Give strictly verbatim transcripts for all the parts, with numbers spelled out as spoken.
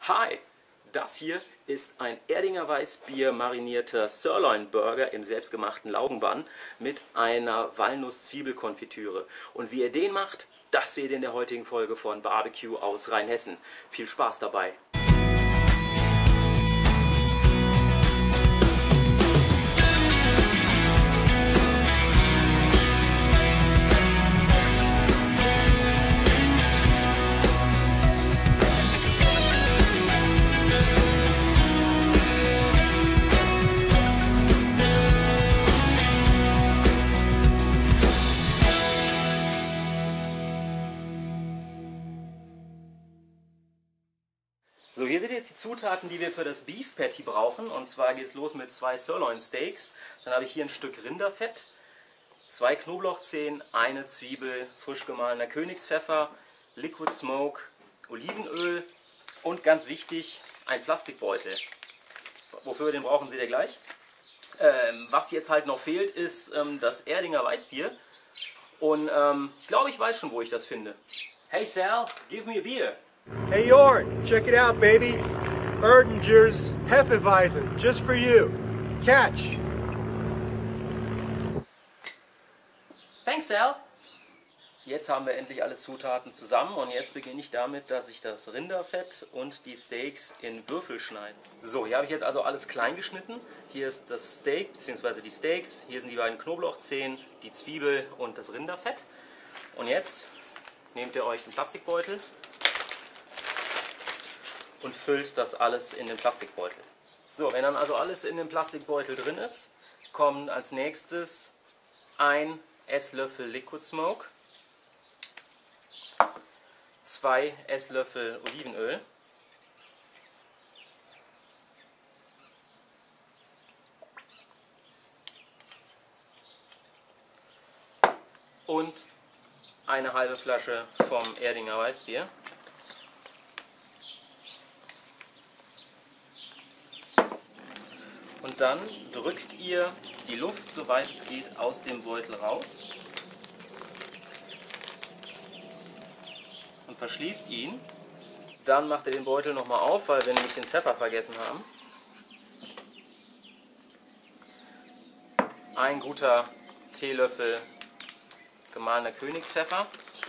Hi, das hier ist ein Erdinger Weißbier marinierter Sirloin Burger im selbstgemachten Laugenbann mit einer Walnuss-Zwiebelkonfitüre. Und wie ihr den macht, das seht ihr in der heutigen Folge von Barbecue aus Rheinhessen. Viel Spaß dabei! So, hier seht ihr jetzt die Zutaten, die wir für das Beef Patty brauchen. Und zwar geht es los mit zwei Sirloin Steaks. Dann habe ich hier ein Stück Rinderfett, zwei Knoblauchzehen, eine Zwiebel, frisch gemahlener Königspfeffer, Liquid Smoke, Olivenöl und ganz wichtig, ein Plastikbeutel. Wofür wir den brauchen, seht ihr gleich. Ähm, was jetzt halt noch fehlt, ist ähm, das Erdinger Weißbier. Und ähm, ich glaube, ich weiß schon, wo ich das finde. Hey Sal, give me a beer. Hey Jorn, check it out, baby. Erdinger's Hefeweizen, just for you. Catch. Thanks, Sal. Jetzt haben wir endlich alle Zutaten zusammen und jetzt beginne ich damit, dass ich das Rinderfett und die Steaks in Würfel schneide. So, hier habe ich jetzt also alles klein geschnitten. Hier ist das Steak bzw. die Steaks, hier sind die beiden Knoblauchzehen, die Zwiebel und das Rinderfett. Und jetzt nehmt ihr euch den Plastikbeutel und füllt das alles in den Plastikbeutel. So, wenn dann also alles in dem Plastikbeutel drin ist, kommen als nächstes ein Esslöffel Liquid Smoke, zwei Esslöffel Olivenöl, und eine halbe Flasche vom Erdinger Weißbier. Und dann drückt ihr die Luft, soweit es geht, aus dem Beutel raus und verschließt ihn. Dann macht ihr den Beutel nochmal auf, weil wir nämlich den Pfeffer vergessen haben. Ein guter Teelöffel gemahlener Königspfeffer.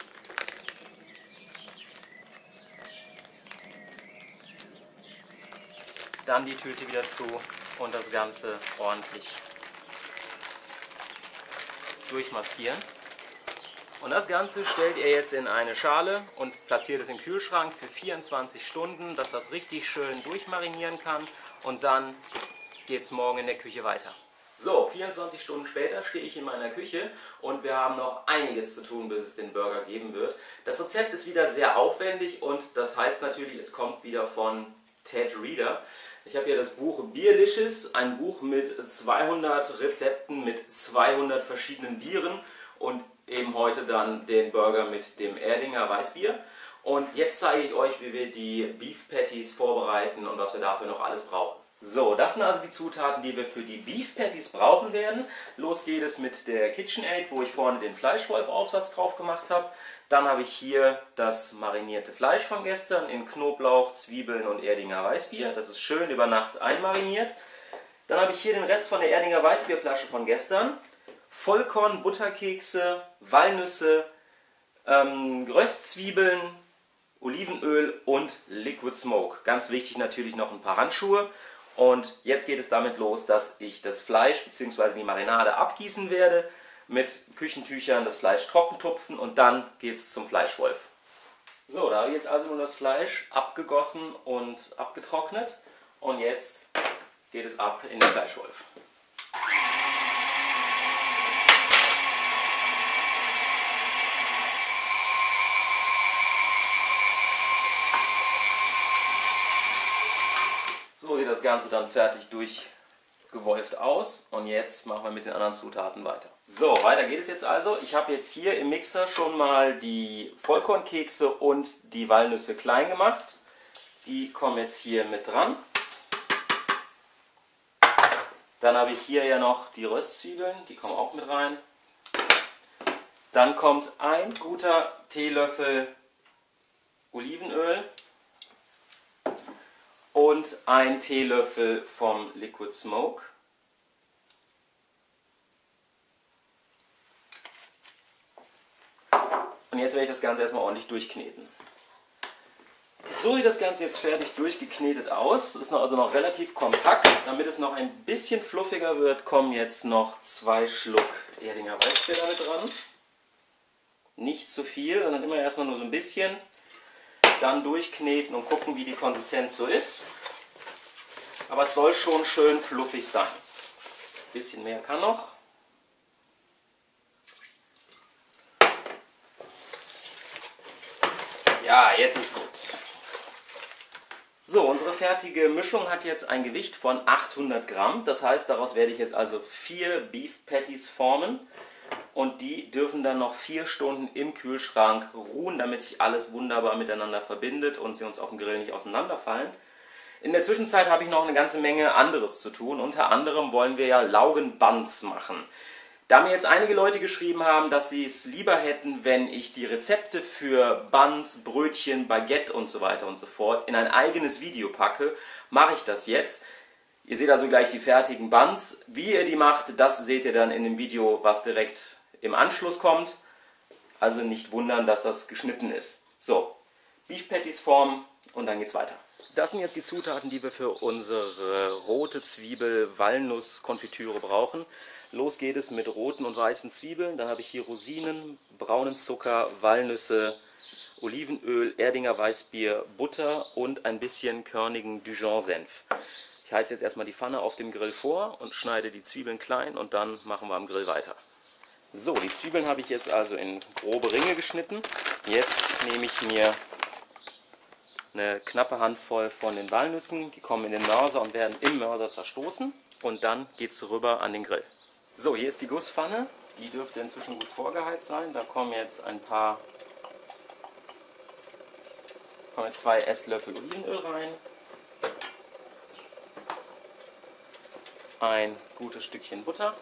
Dann die Tüte wieder zu und das Ganze ordentlich durchmassieren. Und das Ganze stellt ihr jetzt in eine Schale und platziert es im Kühlschrank für vierundzwanzig Stunden, dass das richtig schön durchmarinieren kann, und dann geht es morgen in der Küche weiter. So, vierundzwanzig Stunden später stehe ich in meiner Küche und wir haben noch einiges zu tun, bis es den Burger geben wird. Das Rezept ist wieder sehr aufwendig und das heißt natürlich, es kommt wieder von Ted Reader. Ich habe hier das Buch Beerlicious, ein Buch mit zweihundert Rezepten, mit zweihundert verschiedenen Bieren und eben heute dann den Burger mit dem Erdinger Weißbier. Und jetzt zeige ich euch, wie wir die Beef Patties vorbereiten und was wir dafür noch alles brauchen. So, das sind also die Zutaten, die wir für die Beef Patties brauchen werden. Los geht es mit der KitchenAid, wo ich vorne den Fleischwolf-Aufsatz drauf gemacht habe. Dann habe ich hier das marinierte Fleisch von gestern in Knoblauch, Zwiebeln und Erdinger Weißbier. Das ist schön über Nacht einmariniert. Dann habe ich hier den Rest von der Erdinger Weißbierflasche von gestern. Vollkorn, Butterkekse, Walnüsse, ähm, Röstzwiebeln, Olivenöl und Liquid Smoke. Ganz wichtig natürlich noch ein paar Handschuhe. Und jetzt geht es damit los, dass ich das Fleisch bzw. die Marinade abgießen werde, mit Küchentüchern das Fleisch trocken tupfen und dann geht es zum Fleischwolf. So, da habe ich jetzt also nur das Fleisch abgegossen und abgetrocknet und jetzt geht es ab in den Fleischwolf. So sieht das Ganze dann fertig durchgewolft aus und jetzt machen wir mit den anderen Zutaten weiter. So, weiter geht es jetzt also. Ich habe jetzt hier im Mixer schon mal die Vollkornkekse und die Walnüsse klein gemacht. Die kommen jetzt hier mit dran. Dann habe ich hier ja noch die Röstzwiebeln, die kommen auch mit rein. Dann kommt ein guter Teelöffel Olivenöl. und ein Teelöffel vom Liquid Smoke. Und jetzt werde ich das Ganze erstmal ordentlich durchkneten. So sieht das Ganze jetzt fertig durchgeknetet aus. Ist noch, also noch relativ kompakt. Damit es noch ein bisschen fluffiger wird, kommen jetzt noch zwei Schluck Erdinger Weißbier damit dran. Nicht zu viel, sondern immer erstmal nur so ein bisschen. Dann durchkneten und gucken, wie die Konsistenz so ist. Aber es soll schon schön fluffig sein. Ein bisschen mehr kann noch. Ja, jetzt ist gut. So, unsere fertige Mischung hat jetzt ein Gewicht von achthundert Gramm. Das heißt, daraus werde ich jetzt also vier Beef Patties formen. Und die dürfen dann noch vier Stunden im Kühlschrank ruhen, damit sich alles wunderbar miteinander verbindet und sie uns auf dem Grill nicht auseinanderfallen. In der Zwischenzeit habe ich noch eine ganze Menge anderes zu tun. Unter anderem wollen wir ja Laugenbuns machen. Da mir jetzt einige Leute geschrieben haben, dass sie es lieber hätten, wenn ich die Rezepte für Buns, Brötchen, Baguette und so weiter und so fort in ein eigenes Video packe, mache ich das jetzt. Ihr seht also gleich die fertigen Buns. Wie ihr die macht, das seht ihr dann in dem Video, was direkt im Anschluss kommt. Also nicht wundern, dass das geschnitten ist. So, Beef Patties formen und dann geht's weiter. Das sind jetzt die Zutaten, die wir für unsere rote Zwiebel-Walnuss-Konfitüre brauchen. Los geht es mit roten und weißen Zwiebeln. Dann habe ich hier Rosinen, braunen Zucker, Walnüsse, Olivenöl, Erdinger Weißbier, Butter und ein bisschen körnigen Dijon-Senf. Ich heize jetzt erstmal die Pfanne auf dem Grill vor und schneide die Zwiebeln klein und dann machen wir am Grill weiter. So, die Zwiebeln habe ich jetzt also in grobe Ringe geschnitten. Jetzt nehme ich mir eine knappe Handvoll von den Walnüssen. Die kommen in den Mörser und werden im Mörser zerstoßen. Und dann geht es rüber an den Grill. So, hier ist die Gusspfanne. Die dürfte inzwischen gut vorgeheizt sein. Da kommen jetzt ein paar, kommen jetzt zwei Esslöffel Olivenöl rein. Ein gutes Stückchen Butter.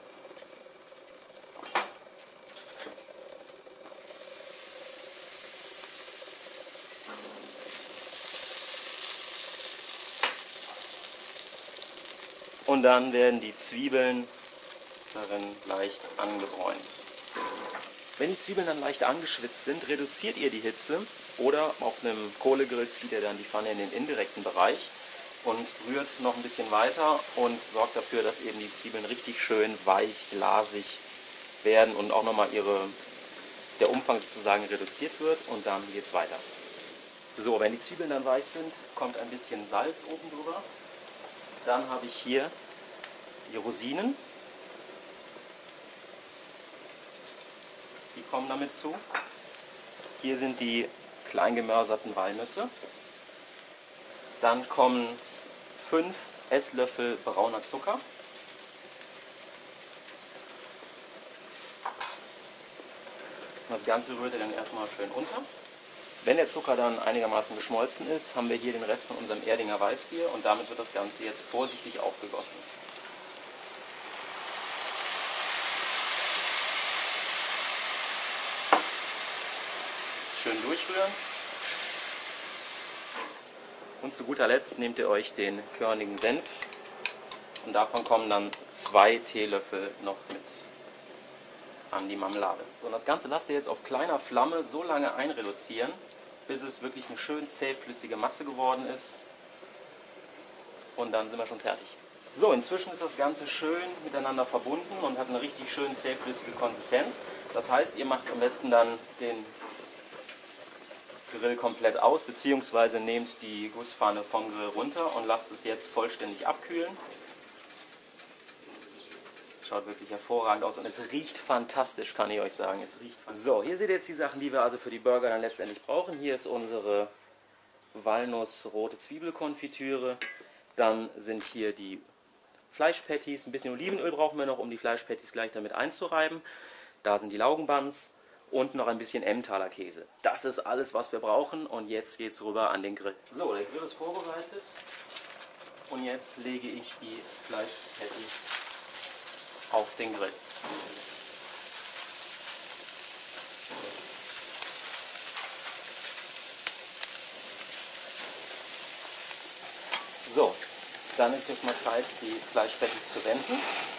Und dann werden die Zwiebeln darin leicht angebräunt. Wenn die Zwiebeln dann leicht angeschwitzt sind, reduziert ihr die Hitze oder auf einem Kohlegrill zieht ihr dann die Pfanne in den indirekten Bereich und rührt noch ein bisschen weiter und sorgt dafür, dass eben die Zwiebeln richtig schön weich, glasig werden und auch nochmal ihre, der Umfang sozusagen reduziert wird und dann geht es weiter. So, wenn die Zwiebeln dann weich sind, kommt ein bisschen Salz oben drüber. Dann habe ich hier die Rosinen. Die kommen damit zu. Hier sind die klein gemörserten Walnüsse. Dann kommen fünf Esslöffel brauner Zucker. Das Ganze rührt ihr dann erstmal schön unter. Wenn der Zucker dann einigermaßen geschmolzen ist, haben wir hier den Rest von unserem Erdinger Weißbier und damit wird das Ganze jetzt vorsichtig aufgegossen. Schön durchrühren. Und zu guter Letzt nehmt ihr euch den körnigen Senf und davon kommen dann zwei Teelöffel noch mit an die Marmelade. So, und das Ganze lasst ihr jetzt auf kleiner Flamme so lange einreduzieren, bis es wirklich eine schön zähflüssige Masse geworden ist. Und dann sind wir schon fertig. So, inzwischen ist das Ganze schön miteinander verbunden und hat eine richtig schön zähflüssige Konsistenz. Das heißt, ihr macht am besten dann den Grill komplett aus, beziehungsweise nehmt die Gusspfanne vom Grill runter und lasst es jetzt vollständig abkühlen. Schaut wirklich hervorragend aus und es riecht fantastisch, kann ich euch sagen. Es riecht so, hier seht ihr jetzt die Sachen, die wir also für die Burger dann letztendlich brauchen. Hier ist unsere Walnuss-rote Zwiebelkonfitüre. Dann sind hier die Fleischpatties. Ein bisschen Olivenöl brauchen wir noch, um die Fleischpatties gleich damit einzureiben. Da sind die Laugenbuns und noch ein bisschen Emmentaler Käse. Das ist alles, was wir brauchen und jetzt geht es rüber an den Grill. So, der Grill ist vorbereitet und jetzt lege ich die Fleischpatties auf den Grill. So, dann ist jetzt mal Zeit, die Fleischpatties zu wenden.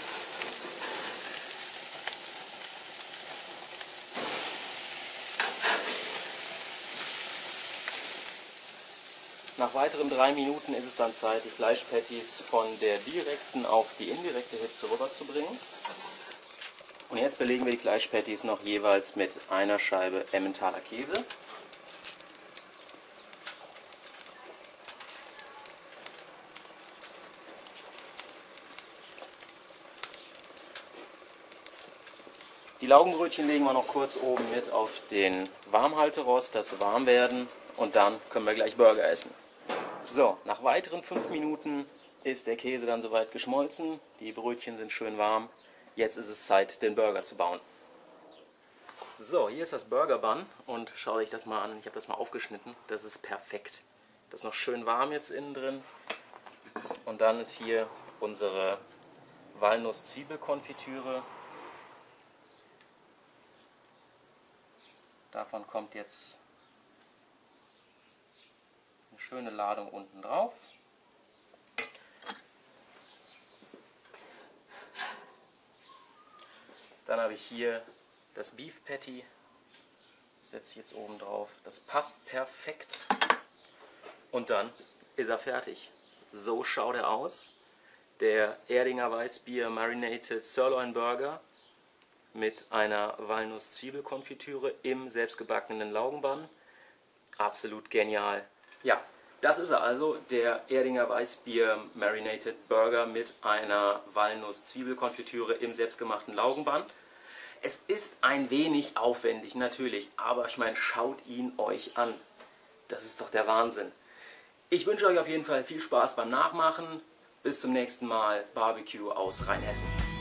Nach weiteren drei Minuten ist es dann Zeit, die Fleischpatties von der direkten auf die indirekte Hitze rüberzubringen. Und jetzt belegen wir die Fleischpatties noch jeweils mit einer Scheibe Emmentaler Käse. Die Laugenbrötchen legen wir noch kurz oben mit auf den Warmhalterost, dass sie warm werden, und dann können wir gleich Burger essen. So, nach weiteren fünf Minuten ist der Käse dann soweit geschmolzen, die Brötchen sind schön warm. Jetzt ist es Zeit, den Burger zu bauen. So, hier ist das Burger Bun und schau dich das mal an. Ich habe das mal aufgeschnitten. Das ist perfekt. Das ist noch schön warm jetzt innen drin. Und dann ist hier unsere Walnuss-Zwiebelkonfitüre. Davon kommt jetzt eine schöne Ladung unten drauf. Dann habe ich hier das Beef Patty, das setze ich jetzt oben drauf. Das passt perfekt. Und dann ist er fertig. So schaut er aus. Der Erdinger Weißbier Marinated Sirloin Burger mit einer Walnuss-Zwiebelkonfitüre im selbstgebackenen Laugenbun. Absolut genial. Ja, das ist er also, der Erdinger Weißbier Marinated Burger mit einer Walnuss-Zwiebelkonfitüre im selbstgemachten Laugenbun. Es ist ein wenig aufwendig, natürlich, aber ich meine, schaut ihn euch an. Das ist doch der Wahnsinn. Ich wünsche euch auf jeden Fall viel Spaß beim Nachmachen. Bis zum nächsten Mal. Barbecue aus Rheinhessen.